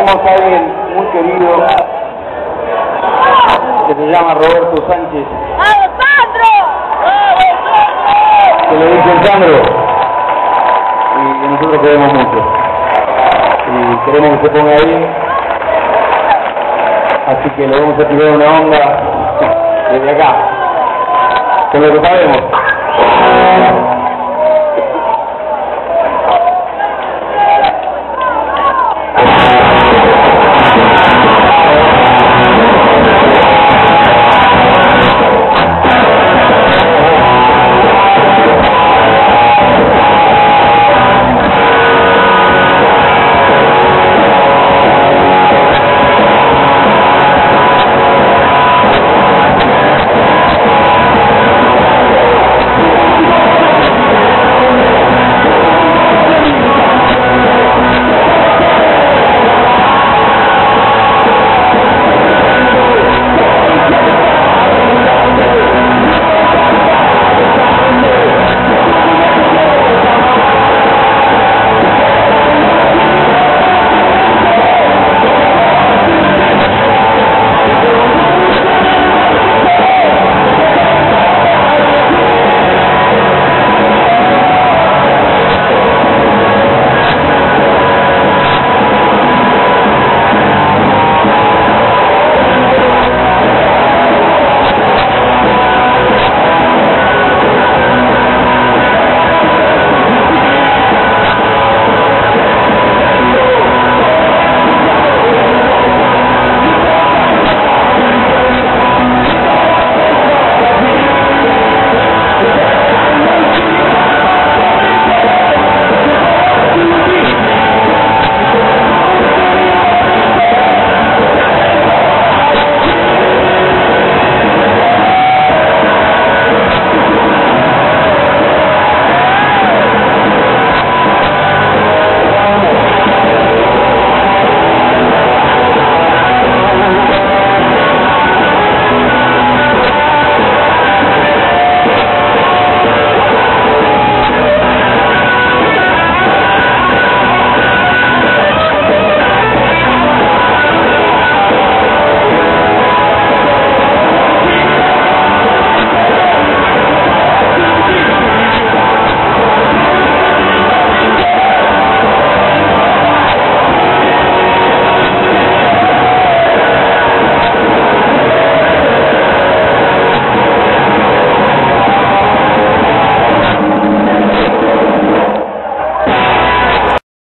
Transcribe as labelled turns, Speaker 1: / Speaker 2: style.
Speaker 1: tenemos a alguien muy querido que se llama Roberto Sánchez. Que le dicen Sandro. Y nosotros queremos mucho. Y queremos que se ponga ahí. Así que le vamos a tirar una onda desde acá. Con lo que sabemos.